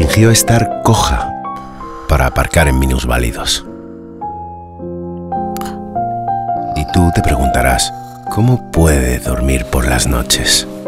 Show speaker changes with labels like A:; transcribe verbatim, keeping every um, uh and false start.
A: fingió estar coja para aparcar en minusválidos. Y tú te preguntarás, ¿cómo puede dormir por las noches?